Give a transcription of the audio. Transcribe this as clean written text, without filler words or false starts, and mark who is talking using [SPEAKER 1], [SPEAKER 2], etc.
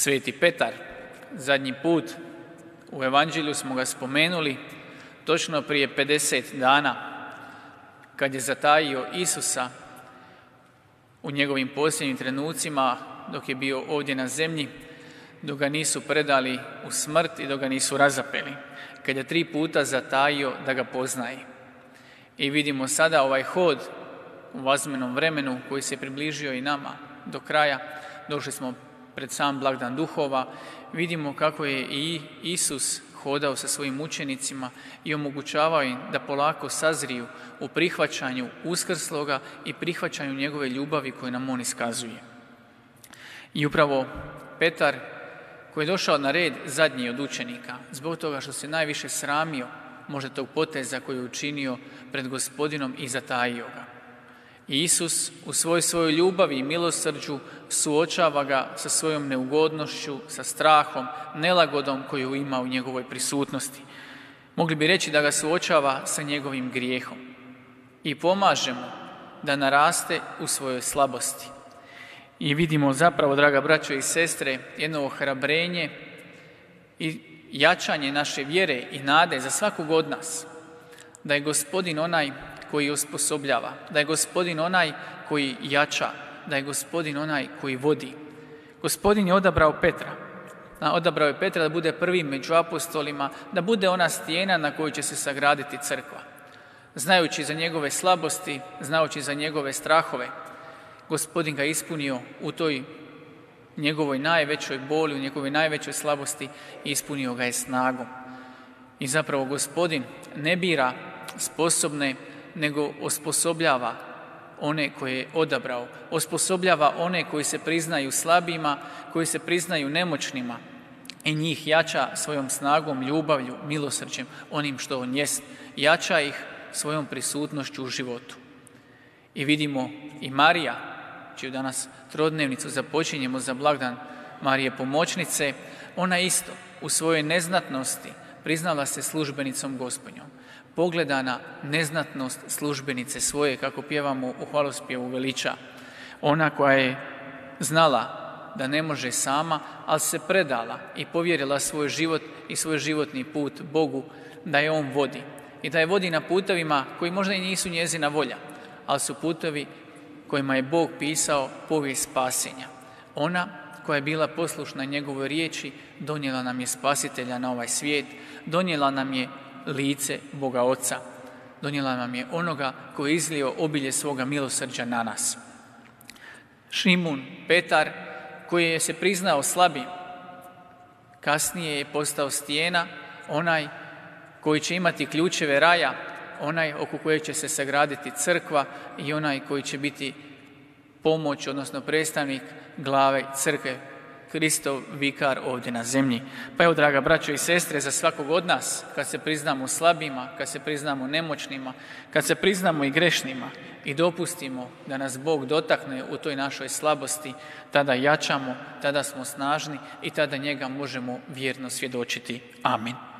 [SPEAKER 1] Sveti Petar, zadnji put u Evanđelju smo ga spomenuli točno prije 50 dana, kad je zatajio Isusa u njegovim posljednjim trenucima dok je bio ovdje na zemlji, dok ga nisu predali u smrt i dok ga nisu razapeli, kad je 3 puta zatajio da ga poznaje. I vidimo sada ovaj hod u vazmenom vremenu koji se približio i nama do kraja. Došli smo pred sam blagdan duhova, vidimo kako je i Isus hodao sa svojim učenicima i omogućavao im da polako sazriju u prihvaćanju uskrsloga i prihvaćanju njegove ljubavi koju nam on iskazuje. I upravo Petar, koji je došao na red zadnji od učenika, zbog toga što se najviše sramio možda tog poteza koji je učinio pred Gospodinom i zatajio ga. I Isus u svojoj ljubavi i milosrđu suočava ga sa svojom neugodnošću, sa strahom, nelagodom koju ima u njegovoj prisutnosti. Mogli bi reći da ga suočava sa njegovim grijehom i pomaže mu da naraste u svojoj slabosti. I vidimo zapravo, draga braćo i sestre, jedno ohrabrenje i jačanje naše vjere i nade za svakog od nas, da je Gospodin onaj koji osposobljava, da je Gospodin onaj koji jača, da je Gospodin onaj koji vodi. Gospodin je odabrao Petra da bude prvi među apostolima, da bude ona stijena na kojoj će se sagraditi crkva. Znajući za njegove slabosti, znajući za njegove strahove, Gospodin ga ispunio u toj njegovoj najvećoj boli, u njegovoj najvećoj slabosti, ispunio ga je snagom. I zapravo Gospodin ne bira sposobne, nego osposobljava one koje je odabrao, osposobljava one koji se priznaju slabima, koji se priznaju nemoćnima i njih jača svojom snagom, ljubavlju, milosrđem, onim što on jest, jača ih svojom prisutnošću u životu. I vidimo i Marija, čiju danas trodnevnicu započinjemo za blagdan Marije pomoćnice, ona isto u svojoj neznatnosti priznala se službenicom Gospodnjom. Pogleda na neznatnost službenice svoje, kako pjevamo u hvalospjevu, veliča. Ona koja je znala da ne može sama, ali se predala i povjerila svoj život i svoj životni put Bogu, da je on vodi. I da je vodi na putovima koji možda i nisu njezina volja, ali su putovi kojima je Bog pisao povijest spasenja. Ona koja je bila poslušna njegovoj riječi, donijela nam je Spasitelja na ovaj svijet, donijela nam je lice Boga Oca, donijela nam je onoga koji je izlio obilje svoga milosrđa na nas. Šimun Petar, koji je se priznao slabim, kasnije je postao stijena, onaj koji će imati ključeve raja, onaj oko kojeg će se sagraditi crkva i onaj koji će biti pomoć, odnosno predstavnik glave crkve, Kristov vikar ovdje na zemlji. Pa evo, draga braćo i sestre, za svakog od nas, kad se priznamo slabima, kad se priznamo nemoćnima, kad se priznamo i grešnima i dopustimo da nas Bog dotakne u toj našoj slabosti, tada jačamo, tada smo snažni i tada njega možemo vjerno svjedočiti. Amin.